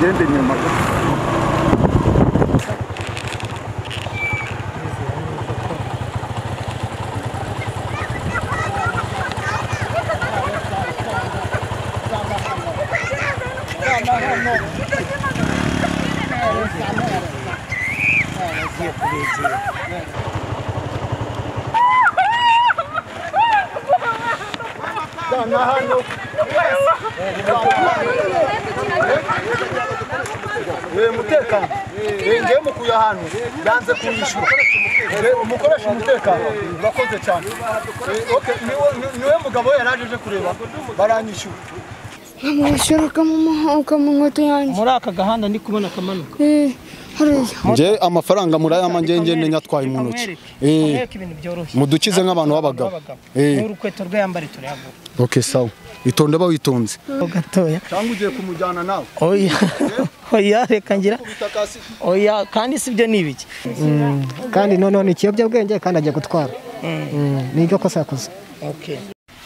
agende inyuma umutekano ngiye mukuye ahantu yanze kunyishura umukoresha umutekano urakoze cyane niwe mugabo yarajeje kureba baranyishyura Amushyira mu nkweto yanjye muri aka gahanda ndi kubona kamanuka nje amafaranga murayama ngenge nyatwaye mu ntoki mudukize nk'abantu b'abagabo n'urukweto rwe yambare turayagura. Okay sawa itonde ba witonze gatoya cyangwa ugiye kumujyana nawe oya reka ngira oya kandi sibyo nibiki kandi none ikiyobyabwenge kandi agiye gutwara nibyo kosa yakoze. Okay.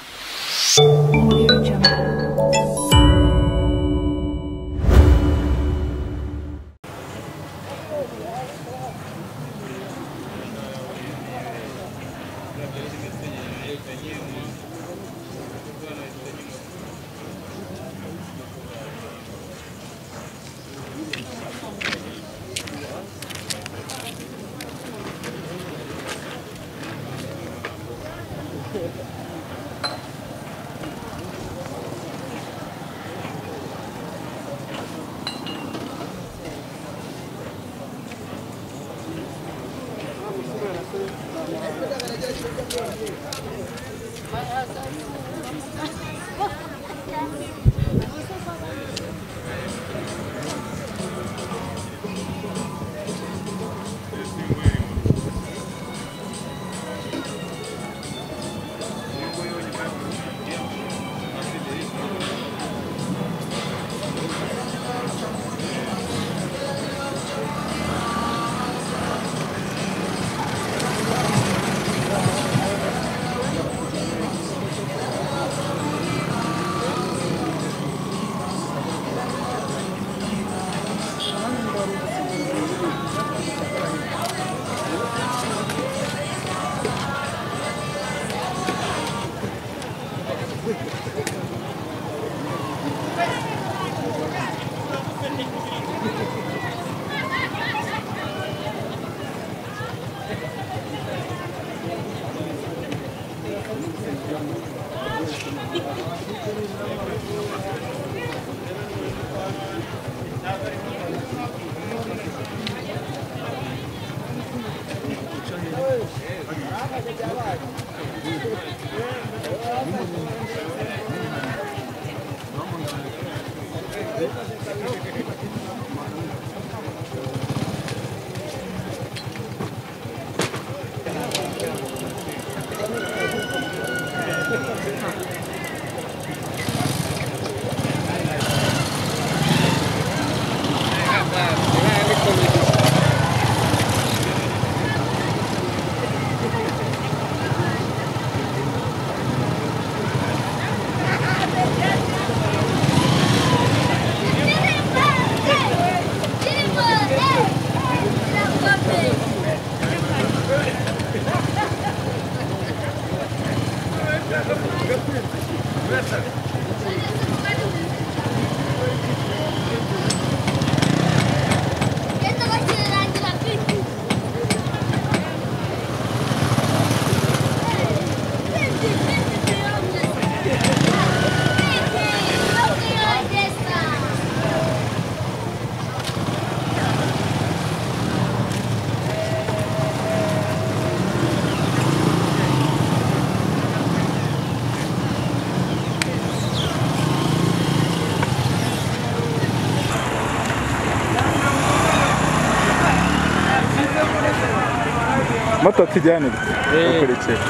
moto tujyane ukurikira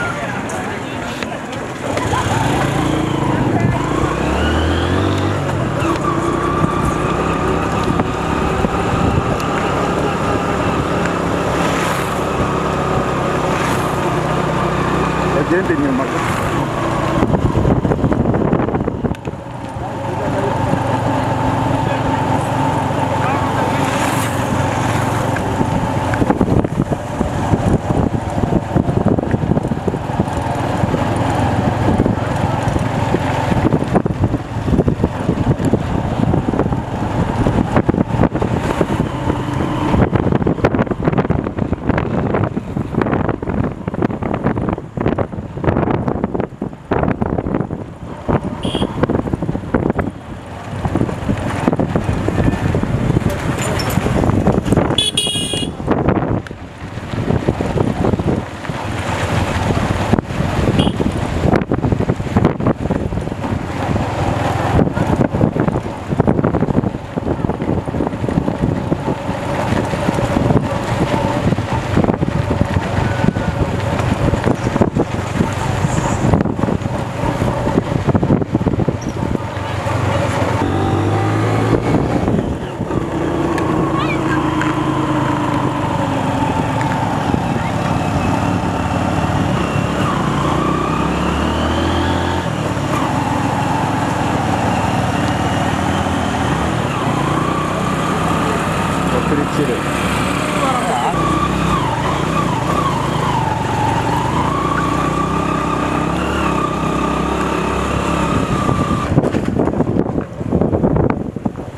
agende inyuma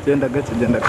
Genda gake.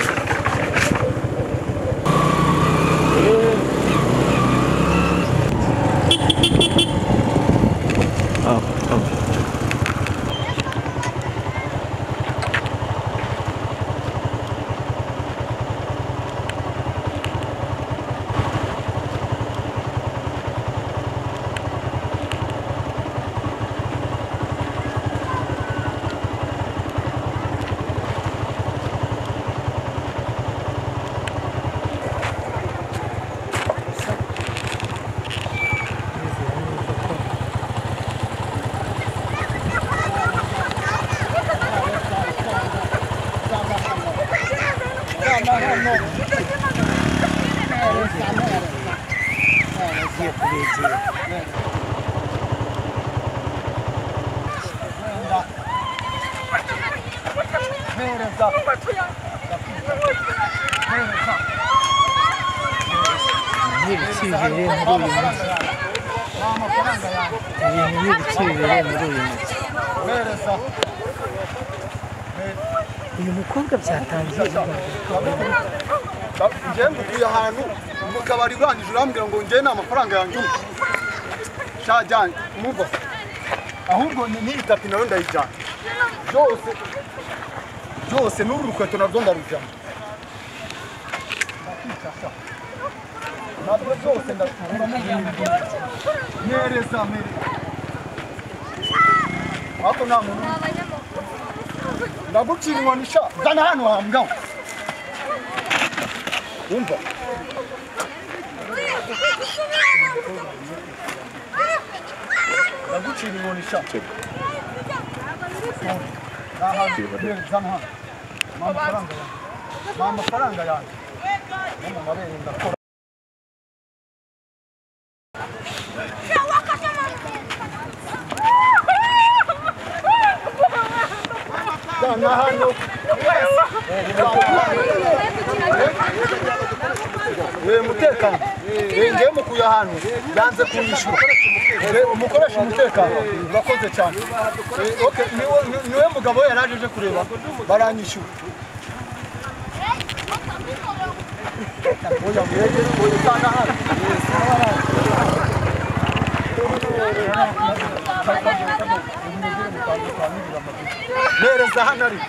uyu mukobwa byatangiye njye mvuye ahantu mu kabari urangije urambwira ngo njye nta mafaranga yanjye shajyanye muva ahubwo ni itapi nawe ndayijyana byose n'uru rukweto narwo ndarujyana ntabwo byose ndakuramo nereza ariko nta muntu ndagucira inkoni sha zana hano hambwa umva ndagucira inkoni sha zana hano mpa amafaranga yanjye mu mabere ndakora zana hano umutekano ngiye mukuye ahantu yanze kunyishyura umukoresha umutekano urakoze cyane niwe mugabo yaraje kureba baranyishyura oya mwege zana hano nereza hano ari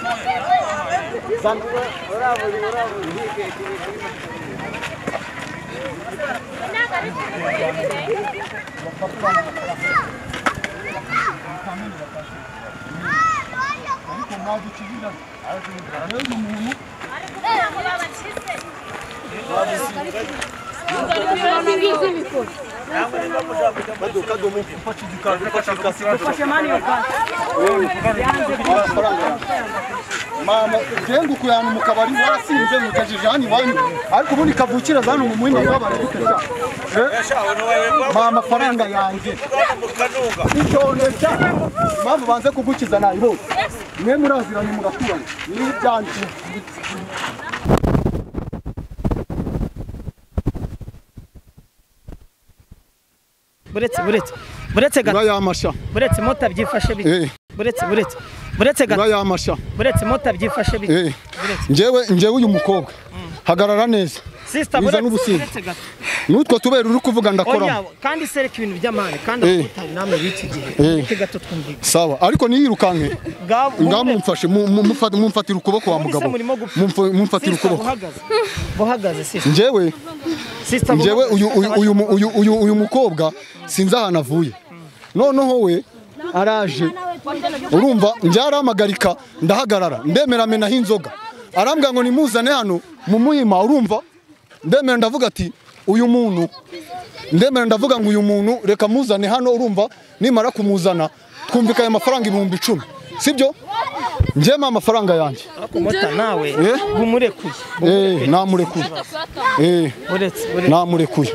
mama jengu kuyana mu kabari wasinze mugejeje hani wanyu ariko ubundi kavukira zano mu muhima babare guteza mama faranga yanjye icyonesha mama banze kugukiza nayo mwe muraziranye mugaturanye ni byanje buretse gato yamasha buretse mota byifashe bite buretse gato yamasha buretse mota byifashe bite njyewe uyu mukobwa hagarara neza sister buretse gato nutwo tubera uri kuvuga ndakora kandi sereka ibintu by'amane kandi utari namwe biki gihe iki gato twumvika sawa ariko niyirukanke ngamumfashe mumfatira ukuboko wa mugabo mumfatira ukuboko bohagaze sister njyewe uyu mukobwa sinzi ahantu avuye noneho we araje urumva njyaramagaririka ndahagarara ndemera menaho inzoga arambwira ngo nimuzane hano mu muhima urumva ndemera ndavuga ati uyu muntu ndemera ndavuga ngo uyu muntu reka muzane hano urumva nimara kumuzana twumvikanye amafaranga 10,000 sibyo njyema amafaranga yanjye akomota nawe bumurekuye namurekuye namurekuye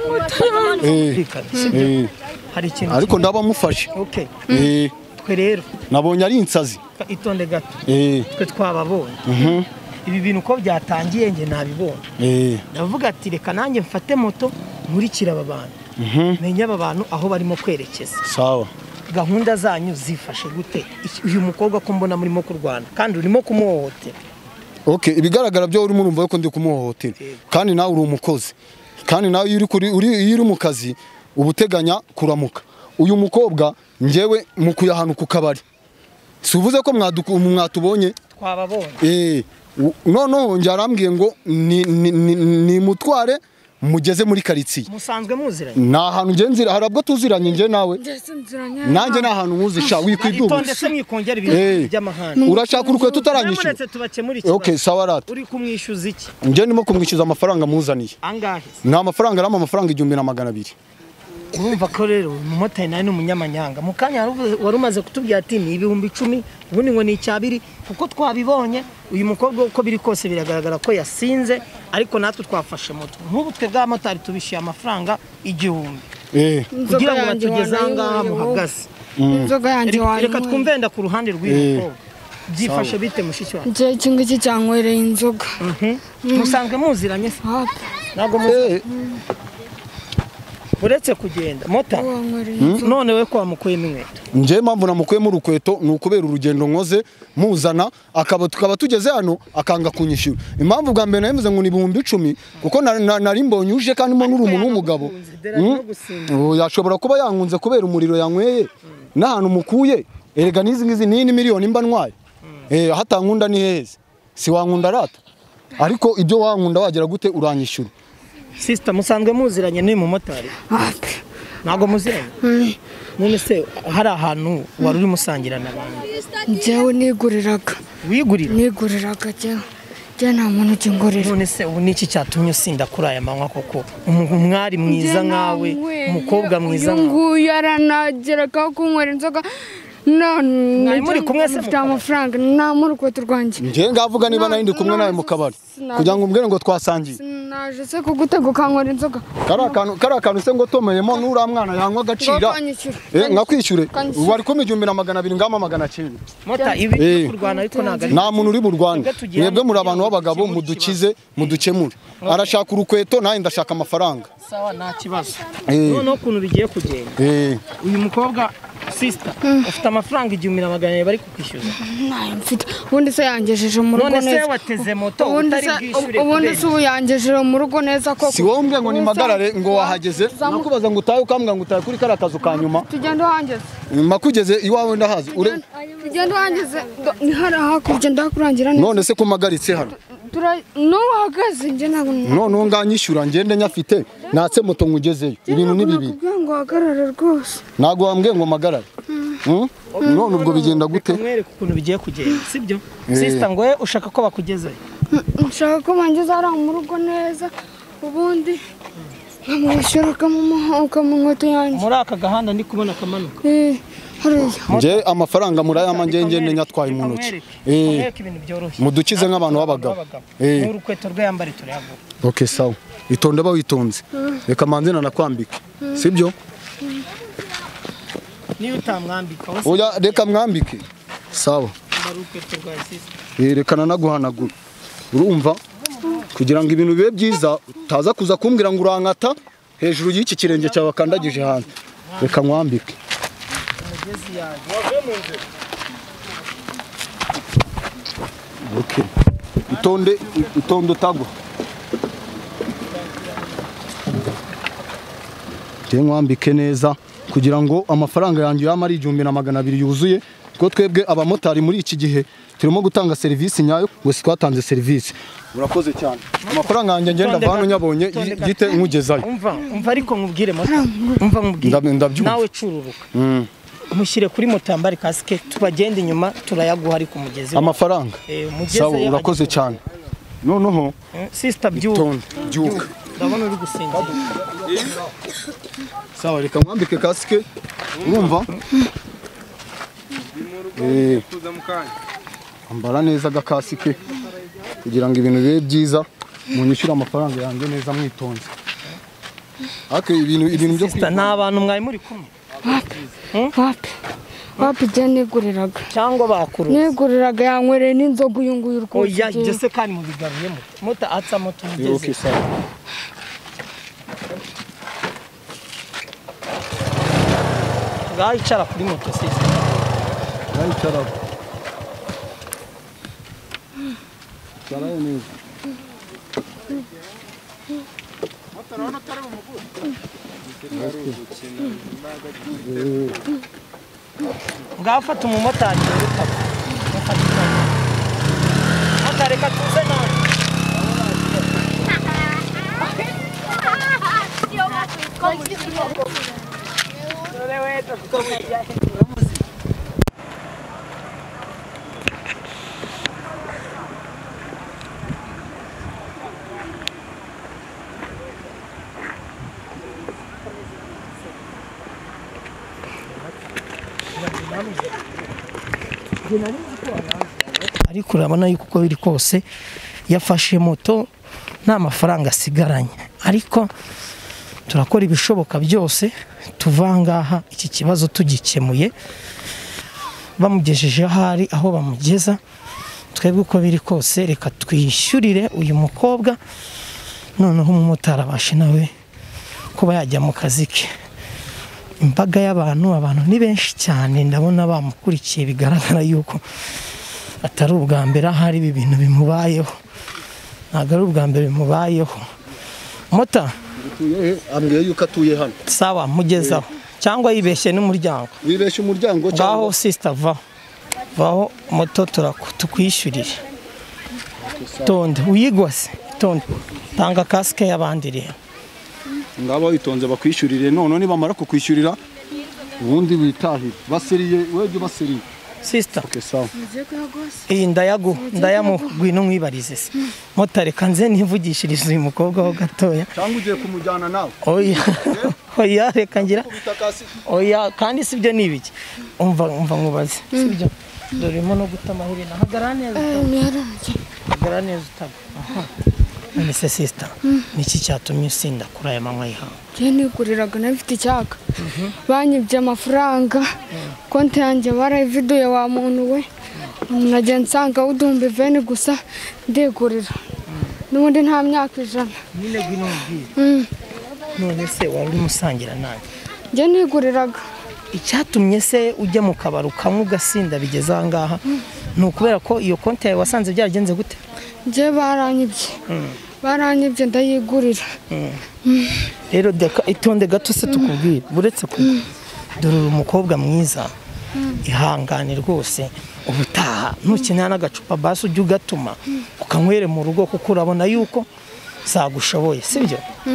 hari ikintu ariko ndaba mufashe okay twe rero nabonye ari insazi itonde gato twe twababonye ibi bintu uko byatangiye nge nabibonye ndavuga ati reka nanjye mfate moto nkurikira aba bantu menye aba bantu aho barimo kwerekeza sawa gahunda zanyu zifashe gute uyu mukobwa ko mbona murimo kurwana kandi urimo kumuhohotera Okay, ibigaragara byo urimo urumva yuko ndi kumuhohotera kandi nawe uri umukozi kandi nawe iyo uri mu kazi ubuteganya kuramuka. Uyu mukobwa njyewe mukuye ahantu ku kabari sivuze ko mwatubonye twababonye noneho njye arambwiye ngo ni mutware mugeze muri karitsiye. Musanzwe muziranye? Nta hantu nge nzira harabwo tuziranye nje nawe. Nanjye nta hantu muzi sha wikwiduba. Itondetse mwikongera ibintu by'amahanga. Urashaka urukwe tutaranyishyura. Okay, sawa rata. Uri kumwishyuza iki? Nje ndimo kumwishyuza amafaranga muzaniye. Angahe? Nta mafaranga arama amafaranga 1200. Urumva ko rero umumotari nawe ni umunyamanyanga. Mukanya wari umaze kutubwira ati ni 10,000 ubundi ngo ni icyabiri kuko twabibonye uyu mukobwa uko biri kose biragaragara ko yasinze ariko natwe twafashe moto nk'ubu twe bwa motari tubishiye amafaranga 1,000 kugira ngo batugeze ahangaha muhagaze. Inzoga yanjye wayo reka twumvenda ku ruhande rw'uyu mukobwa byifashe bite mushiki wawe? nje kingi cyangwereye inzoga. Musanzwe muziranye se? Ntabwo muziranye. Uretse kugenda mota none we kwa mukuyemo inkweto? Nje mpamvu namukuyemo urukweto ni ukubera urugendo nkoze muzana tukaba tugeze hano akanga kunyishyura. Impamvu bwa mbere navuze ngo ni 10,000 kuko nari mbonye uje kandi mo nuri umuntu w'umugabo. Yashobora kuba yankunze kubera umuriro yanyweye n'ahantu mukuye. Erega nizi ni miliyoni mba ntwaye. Hatankunda ni heza si wankunda rata ariko ibyo wankunda wagera gute uranyishyura. Sister musanzwe muziranye ni mumotari? Ntago muziranye? None se hari ahantu wari uri musangira n'abantu? Njyewe niguriraga. Wigurira? Niguriraga njye nta muntu ukingurira. None se ubu niki cyatumye usinda kuri aya manywa koko? Umwari mwiza nkawe, umukobwa mwiza nkawe. Nguyu yaranageraga kunywera inzoga. None muri kumwe se mfite amafaranga nta muri urukweto rwanjye. Nje ngavuga niba nari ndi kumwe nawe mu kabari kugira ngo umbwire ngo twasangiye. Naje se kugutega ukanywera inzoga. Kari akantu se ngo tomeyemo n'ura mwana yanywa agacira. Nkakwishyure wari ko 1200 ngama 900. Mota ibi kurwana ariko nagari. Nta muntu uri mu Rwanda. Mwebwe muri abantu b'abagabo mudukize mudukemure. Arashaka urukweto naye ndashaka amafaranga. Sawa nta kibazo. None ukuntu bigiye kugenda. Uyu mukobwa sister ufite amafaranga 1,200 bari kukwishyuza? Nayo mfite. Ubundi se yangejeje mu rugo neza. None se wateze moto utari bwishyure? Ubundi se yangejeje mu rugo neza koko. Si wowe umbwiye ngo ni magarare ngo wahageze nakubaza ngo utaye ukambwa ngo utaye kuri kara kazu kanyuma. Tugenda uhangeze. Makugeze iwawe ndahazi. Tugenda uhangeze ni hari hakurya ndakurangira neza. None se ko magaritse hano? No wahagaze nje ntabwo. None nganyishyura ngende nyafite natse moto ngugezeyo. Ibintu ni bibi. Ngo hagarara rwose. Nago wambwiye ngo magarare. None ubwo bigenda gute? Mwereke ukuntu bigiye kugenda sibyo? Sister ngo ushaka ko bakugezeyo? Nshaka ko bangeze ara mu rugo neza ubundi nkamwishyura mu nkweto yanjye. Muri aka gahanda ndi kubona kamanuka. Nje amafaranga murayama ngende nyatwaye mu ntoki. Mudukize nk'abantu b'abagabo. Urukweto rwe yambare turayagura. Okay sawa. Itonde ba witonze. Reka manze nakwambike. Sibyo? Niyo utamwambika wose. Oya reka mwambike. Sawa. Urukweto rwa sister. Reka nanaguhanagura. Urumva? Kugira ngo ibintu bibe byiza utaza kuza kumbwira ngo urankata hejuru y'iki kirenge cyawe kandagije hanze. Reka mwambike. Okay. Itonde utagwa. Mwambike neza kugira ngo amafaranga yanjye yamara 1,200 yuzuye ko twebwe abamotari muri iki gihe turimo gutanga serivisi nyayo ngo twatanze serivisi. Urakoze cyane. Amafaranga yanjye ngenda vano nyabonye gite nkugezayo. Umva ariko nkubwire moto. Umva nkubwire. Nawe cururuka. Mushyire kuri moto yambare kasike tubagenda inyuma turayaguha ari ku mugezi. Amafaranga. Sawa urakoze cyane. Noneho sister byuka. Ndabona uri gusinzira. Sawa reka mwambike kasike. Urumva? Ambara neza agakasike kugira ngo ibintu bibe byiza munyishyura amafaranga yanjye neza mwitonze. Ibintu byo sister nta bantu mwari muri kumwe? Wapi je niguriraga cyangwa bakuru niguriraga yankwereye n'inzoga uyu nguyu rwose. Oya jese kandi mu bigaruye moto atsa moto mugeze. Okay sawa. Icara kuri moto sister. Icara. ngafata umumotari reka tuze nawe ariko urabona yuko uko biri kose yafashe moto nta mafaranga asigaranye, ariko turakora ibishoboka byose tuvangaha iki kibazo tugikemuye, bamugejeje ahari aho bamugeza. Twebwe uko biri kose reka twishyurire uyu mukobwa, noneho umumotari abashe nawe kuba yajya mu kazi ke. Imbaga y'abantu, abantu ni benshi cyane, ndabona bamukurikiye, bigaragara yuko atari ubwa mbere ahari ibi bintu bimubayeho, ntabwo ari ubwa mbere bimubayeho. Mota ambwiye yuko atuye hano. Sawa, mugezaho cyangwa yibeshye n'umuryango. Wibeshye umuryango cyangwa ngaho sister vaho moto tukwishyurire. Tonde uyigwase, tonde tanga kasike y'abandi rero. Ngabo witonze bakwishyurire, none nibamara kukwishyurira ubundi witahire. Baseriye weje baseriye. Sister. Okay, sawa. Iyi ndayamugwino mwibarize se. Motare kanze nivugishiriza uyu mukobwa ho gatoya. Cyangwa ugiye kumujyana nawe. Oya reka ngira. Oya kandi sibyo nibiki. Umva nkubaze. Sibyo. Dorimo no guta amaherena. Hagara neza. Hagara neza utaba. Aha. Nise sister. Niki cyatumye usinda kuri aya manywa y'ihanga? Je niguriraga nafite icyaka. Banyibye amafaranga. Konti yanjye barayividuye wa muntu we. Nagiye nsanga udumbe vene gusa ndigurira. Nubundi nta myaka 100. Nyine gwino mbwira. None se wari umusangira nanjye? Je niguriraga. Icyatumye se ujya mu kabaru kamwe ugasinda bigeze ahangaha nukubera ko iyo konti yawe wasanze byaragenze gute? Je baranyibye ndayigurira. Rero itonde gato se tukubwira buretse ko dore umukobwa mwiza ihangane rwose ubutaha ntukenera n'agacupa basi ujye ugatuma ukanywere mu rugo kuko urabona yuko zagushoboye sibyo?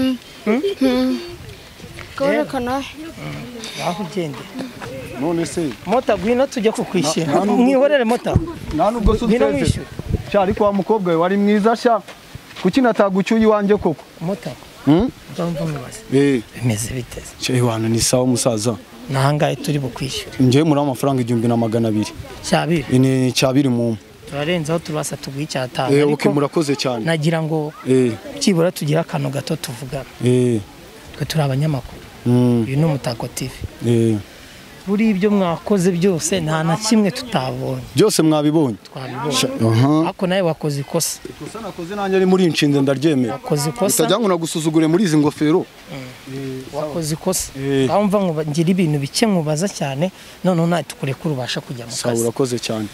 Koreka nawe aho ugende. None se mota gwino tujya kukwishyura mwihorere mota nta nubwo suteze cyari kwa mukobwa we wari mwiza sha kuki natagucyuye wanje koko mota ndumva mubaze bimeze biteze cyo iwana ni sawa musaza nahangaye turi bukwishyura nje muri amafaranga 1200 cyabiri ni cyabiri mu turarenzaho turasa tuguye cyatanga ariko murakoze cyane nagira ngo kibura tugira akantu gato tuvugana twe turi abanyamakuru uyu ni Umutako TV buri ibyo mwakoze byose nta na kimwe tutabonye byose mwabibonye ako nawe wakoze ikosa nakoze nanjye ari muri inshinze ndaryemera wakoze ikosa utajya ngo nagusuzugure muri izi ngofero wakoze ikosa umva ngira ibintu bike nkubaza cyane none nawe tukurekura ubasha kujya mu kazi sawa urakoze cyane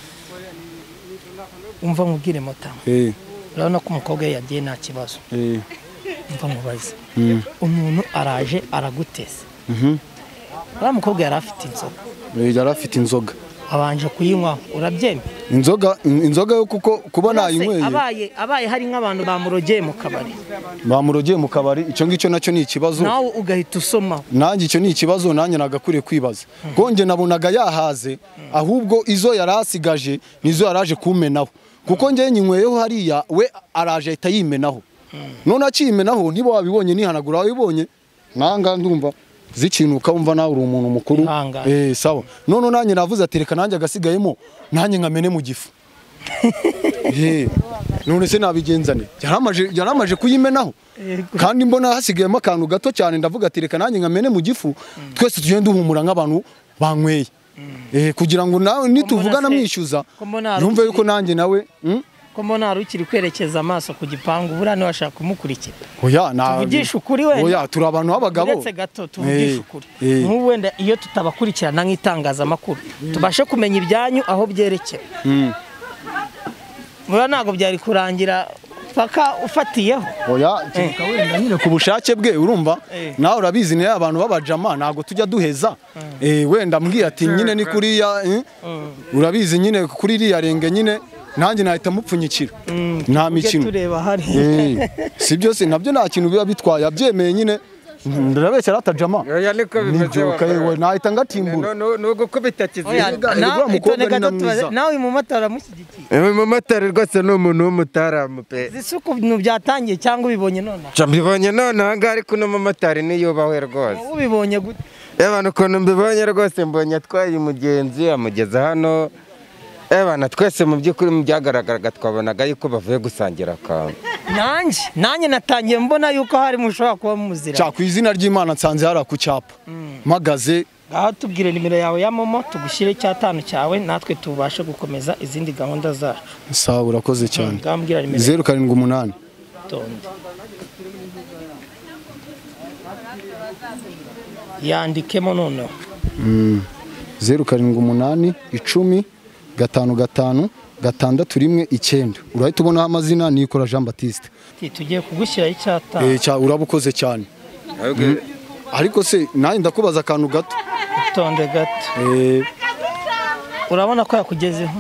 umva nkubwire mota urabona ko umukobwa yagiye nta kibazo umva nkubaze umuntu araje araguteza uriya mukobwa yari afite inzoga abanje kuyinywa urabyemera inzoga yo kuko kuba nayinyweye abaye hari nk'abantu bamurogeye mu kabari icyo ngicyo nacyo ni ikibazo nawe ugahita usoma nanjye icyo ni ikibazo nanjye nagakuriye kwibaza konje nabonaga yahaze ahubwo izo yarasigaje nizo yaraje kumenaho kuko ngiye nyinweyeho hariya we araje ahita yimenaho none akimenaho niba wabibonye nihanagura wabibonye nkanga ndumva zikinuka umva nawe uri umuntu mukuru sawa none nanjye navuze ati reka nanjye agasigayemo nanjye nkamene mu gifu none se nabigenzane yaramaje kuyimenaho kandi mbona hasigayemo akantu gato cyane ndavuga ati reka nanjye nkamene mu gifu twese tugende duhumura nk'abantu banyweye kugira ngo nawe nituvugana mwishyuza yumve yuko nanjye nawe ko mbona ukiri kwerekeza amaso ku gipangu buriya niba washaka kumukurikira tuvugisha ukuri wenda turi abantu b'abagabo uretse gato tuvugisha ukuri nk'ubu wenda iyo tutabakurikirana nk'itangazamakuru tubashe kumenya ibyanyu aho byerekera Mura ntago byari kurangira paka ufatiyeho. Oya cyeka wenda nyine ku bushake bwe urumva nawe urabizi ne abantu babajama ntago tujya duheza wenda mbwiye ati nyine ni kuriya urabizi nyine kuri iriya renge nyine nanjye nahita mupfunyikira nta mikino tureba hari si byose nabyo nta kintu biba bitwaye abyemeye nyine ndabeshya ratajama oya niko bimeze wowe nahita ngatimbura no gukubita kiziga nawe mu matara mushyigikiye mu matara rwose no umuntu w'umutaramu pe zisuku ibintu byatangiye cyangwa ubibonye none mbibonye none aha ariko no mu matara niyo bawe rwose ubibonye gute abantu ukuntu mbibonye rwose mbonye atwaye umugenzi amugeza hano Ebana twese mu by'ukuri mu byagaragaraga twabonaga yuko bavuye gusangira akantu nanjye natangiye mbona yuko hari mushobora kuba muzira cya ku izina ry'Imana nsanze hari ku cyapa magaze aho tubwire nimero yawe ya momo tugushyire 5 cyawe natwe tubashe gukomeza izindi gahunda zacu sawa urakoze cyane ngambwira nimero 078 tonde yandikemo none 078 10 5 6 urahita ubonaho amazina Nikora Jean Baptiste tugiye kugushyiraho icyata urabukoze cyane ariko se nawe ndakubaza akantu gato tonde gato urabona ko yakugezeho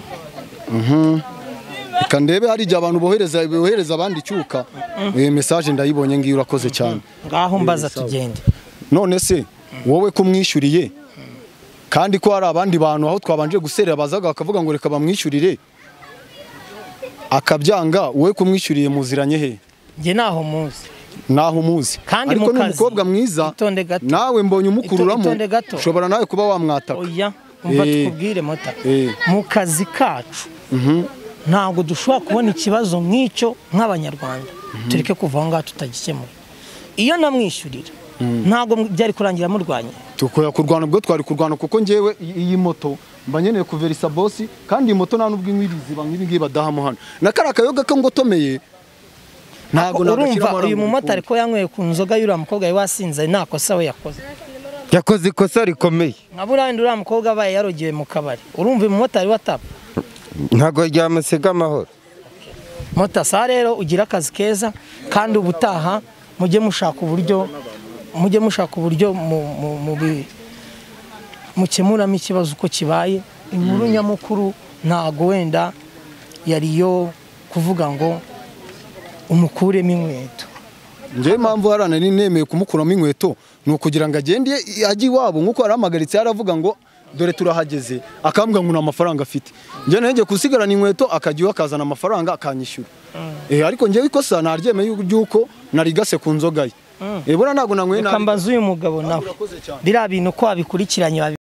reka ndebe hari igihe abantu bohereza abandi cyuka message ndayibonye ngiyo urakoze cyane ngaho mbaza tugende none se wowe kumwishyuriye kandi ko hari abandi bantu aho twabanje guserera bazaga bakavuga ngo reka bamwishyurire akabyanga wowe kumwishyuriye muziranye he nge naho muzi ariko n'umukobwa mwiza nawe mbonye umukururamo ushobora nawe kuba wamwataka oya umva tukubwire mota mu kazi kacu ntabwo dushobora kubona ikibazo nk'icyo nk'abanyarwanda tureke kuva aho ngaho tutagikemura iyo namwishyurira ntabwo byari kurangira murwanya tukoya kurwana ubwo twari kurwana kuko ngewe iyi moto mba nkeneye kuverisa bosi kandi iyi moto nta n'ubwo inkwirizi ngibi badahamo hano nakara kayoga ko ngotomeye ntabwo urumva uyu mumotari ko yanyweye ku nzoga y'uriya mukobwa we wasinze nta kosa we yakoze ikosa rikomeye nkabura wenda uriya mukobwa abaye yarogeye mu kabari urumva uyu mumotari watapa ntabwo ryamusiga amahoro motasa rero ugira akazi keza kandi ubutaha mujye mushaka uburyo mukemuramo ikibazo uko kibaye inkuru nyamukuru ntago wenda yariyo kuvuga ngo umukuremo inkweto ngewe impamvu harana nemeye kumukuramo inkweto ni ukugira ngo agende ajye iwabo nk'uko yarahamagaritse yaravuga ngo dore turahageze akambwira ngo nta mafaranga afite njye nanjye kusigarana inkweto akajya iwe akazana amafaranga akanyishyura ariko ngewe ikosa naryemeye yuko narigase ku nzoga ye ebona ntago nanyweye kambaza uyu mugabo nawe biriya bintu ko wabikurikiranye